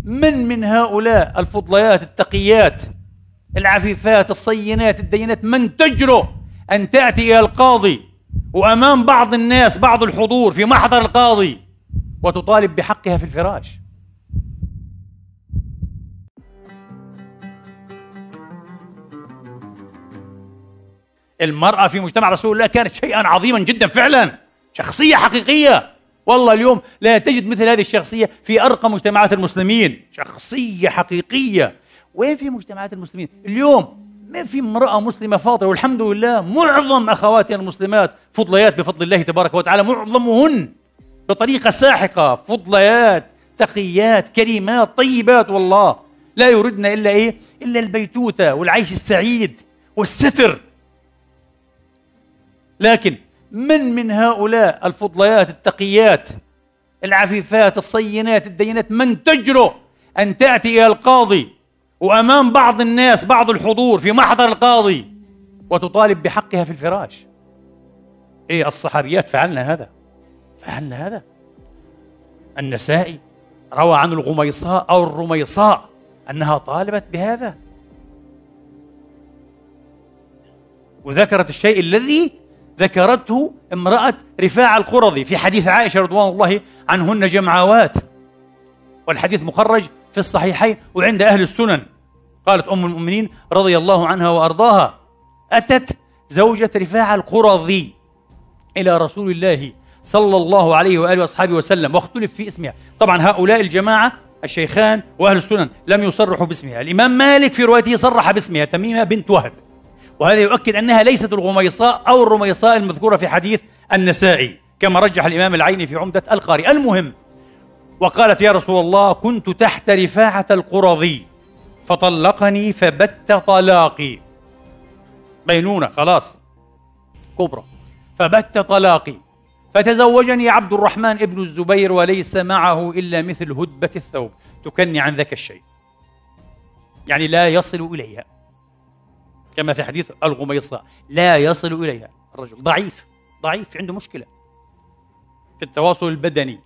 من هؤلاء الفضليات التقيات العفيفات الصينات الدينات من تجرؤ أن تأتي إلى القاضي وأمام بعض الناس بعض الحضور في محضر القاضي وتطالب بحقها في الفراش؟ المرأة في مجتمع رسول الله كانت شيئا عظيما جدا فعلا، شخصية حقيقية. والله اليوم لا تجد مثل هذه الشخصية في أرقى مجتمعات المسلمين، شخصية حقيقية. وين في مجتمعات المسلمين اليوم؟ ما في امرأة مسلمة فاضلة، والحمد لله معظم أخواتنا المسلمات فضليات بفضل الله تبارك وتعالى، معظمهن بطريقة ساحقة، فضليات تقيات كريمات طيبات، والله لا يردن إلا إيه؟ إلا البيتوتة والعيش السعيد والستر. لكن من هؤلاء الفضليات التقيات العفيفات الصينات الدينات من تجرؤ أن تأتي إلى القاضي وأمام بعض الناس بعض الحضور في محضر القاضي وتطالب بحقها في الفراش؟ إيه، الصحابيات فعلنا هذا. النسائي روى عن الغميصاء أو الرميصاء أنها طالبت بهذا، وذكرت الشيء الذي ذكرته امرأة رفاعة القرظي في حديث عائشة رضوان الله عنهن جمعوات، والحديث مخرج في الصحيحين وعند أهل السنن. قالت أم المؤمنين رضي الله عنها وأرضاها: أتت زوجة رفاعة القرظي إلى رسول الله صلى الله عليه وآله وأصحابه وسلم، واختلف في اسمها. طبعا هؤلاء الجماعة الشيخان وأهل السنن لم يصرحوا باسمها، الإمام مالك في روايته صرح باسمها تميمة بنت وهب، وهذا يؤكد أنها ليست الغميصاء أو الرميصاء المذكورة في حديث النسائي كما رجح الإمام العيني في عمدة القاري. المهم، وقالت: يا رسول الله، كنت تحت رفاعة القرظي فطلقني فبت طلاقي، بينونة خلاص كبرى، فبت طلاقي، فتزوجني عبد الرحمن ابن الزبير وليس معه إلا مثل هدبة الثوب تكني عن ذاك الشيء، يعني لا يصل إليها، كما في حديث الغميصاء لا يصل إليها. الرجل ضعيف عنده مشكلة في التواصل البدني،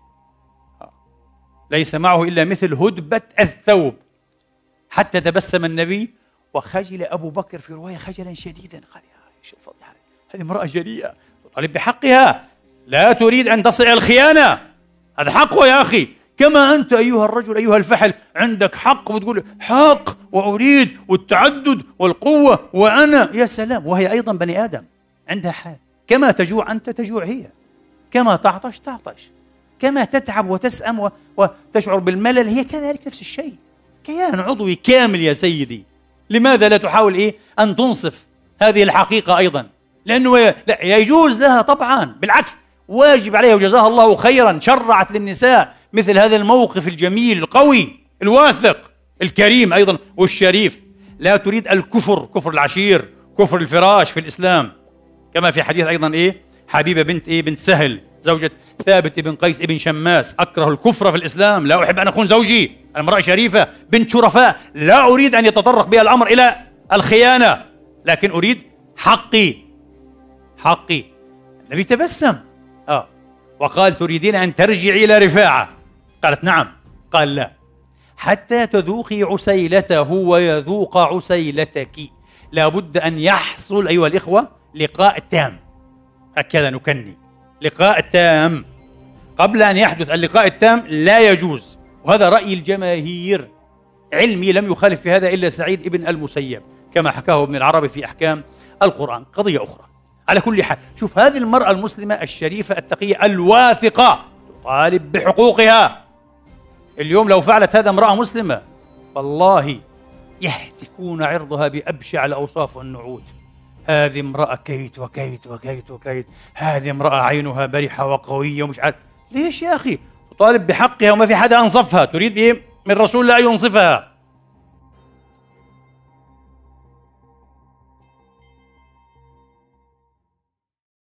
ليس معه إلا مثل هدبة الثوب. حتى تبسم النبي وخجل أبو بكر في رواية خجلا شديدا، قال: يا ايش الفضيحة، هذه امرأة جريئة تطالب بحقها، لا تريد أن تصل إلى الخيانة، هذا حقه يا أخي، كما أنت أيها الرجل أيها الفحل عندك حق وتقول حق وأريد والتعدد والقوة وأنا، يا سلام، وهي أيضا بني آدم عندها حال، كما تجوع أنت تجوع هي، كما تعطش تعطش، كما تتعب وتسأم وتشعر بالملل هي كذلك نفس الشيء، كيان عضوي كامل يا سيدي. لماذا لا تحاول أن تنصف هذه الحقيقة أيضا؟ لأنه لا يجوز لها طبعا، بالعكس واجب عليها وجزاها الله خيرا، شرعت للنساء مثل هذا الموقف الجميل القوي الواثق الكريم أيضا والشريف. لا تريد الكفر، كفر العشير، كفر الفراش في الإسلام، كما في حديث أيضا حبيبة بنت سهل زوجة ثابت بن قيس بن شماس: أكره الكفر في الإسلام، لا أحب أن أخون زوجي، المرأة شريفة بنت شرفاء، لا أريد أن يتطرق بها الأمر إلى الخيانة، لكن أريد حقي. النبي تبسم وقال: تريدين أن ترجعي إلى رفاعة؟ قالت: نعم. قال: لا، حتى تذوقي عسيلته ويذوق عسيلتك، لا بد أن يحصل أيها الإخوة لقاء تام، هكذا نكني، لقاء تام. قبل أن يحدث اللقاء التام لا يجوز، وهذا رأي الجماهير، علمي لم يخالف في هذا إلا سعيد ابن المسيب كما حكاه ابن العربي في أحكام القرآن. قضية أخرى. على كل حال، شوف هذه المرأة المسلمة الشريفة التقية الواثقة تطالب بحقوقها. اليوم لو فعلت هذا امرأة مسلمة والله يهتكون عرضها بأبشع الأوصاف والنعوت. هذه امرأة كيت وكيت وكيت وكيت، هذه امرأة عينها برحة وقوية ومش عارف. ليش يا أخي؟ تطالب بحقها وما في حدا أنصفها، تريد من رسول الله أن ينصفها؟